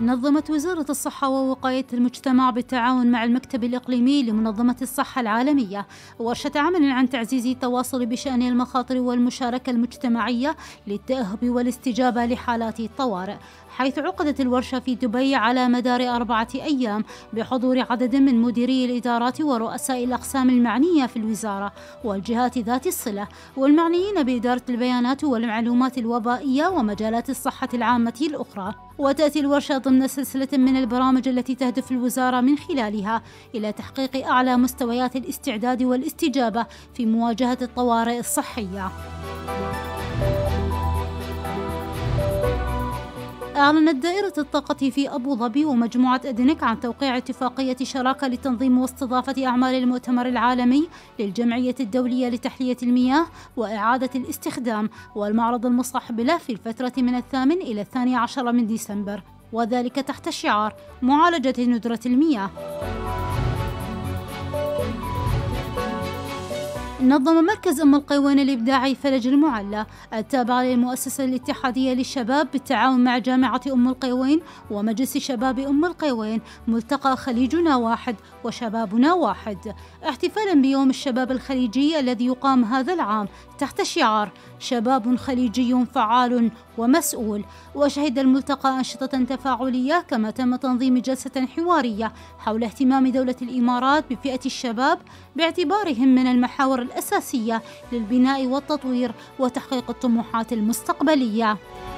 نظمت وزارة الصحة ووقاية المجتمع بالتعاون مع المكتب الإقليمي لمنظمة الصحة العالمية ورشة عمل عن تعزيز التواصل بشأن المخاطر والمشاركة المجتمعية للتأهب والاستجابة لحالات الطوارئ، حيث عقدت الورشة في دبي على مدار 4 أيام بحضور عدد من مديري الإدارات ورؤساء الأقسام المعنية في الوزارة والجهات ذات الصلة والمعنيين بإدارة البيانات والمعلومات الوبائية ومجالات الصحة العامة الأخرى. وتأتي الورشة ضمن سلسلة من البرامج التي تهدف الوزارة من خلالها إلى تحقيق أعلى مستويات الاستعداد والاستجابة في مواجهة الطوارئ الصحية. أعلنت دائرة الطاقة في أبو ظبي ومجموعة أدنك عن توقيع اتفاقية شراكة لتنظيم واستضافة أعمال المؤتمر العالمي للجمعية الدولية لتحلية المياه وإعادة الاستخدام والمعرض المصاحب له في الفترة من 8 إلى 12 من ديسمبر، وذلك تحت شعار معالجة ندرة المياه. نظم مركز أم القيوان الإبداعي فلج المعلى التابع للمؤسسة الاتحادية للشباب بالتعاون مع جامعة أم القيوان ومجلس شباب أم القيوان ملتقى خليجنا واحد وشبابنا واحد، احتفالا بيوم الشباب الخليجي الذي يقام هذا العام تحت شعار شباب خليجي فعال ومسؤول. وشهد الملتقى أنشطة تفاعلية كما تم تنظيم جلسة حوارية حول اهتمام دولة الإمارات بفئة الشباب باعتبارهم من المحاور الأساسية للبناء والتطوير وتحقيق الطموحات المستقبلية.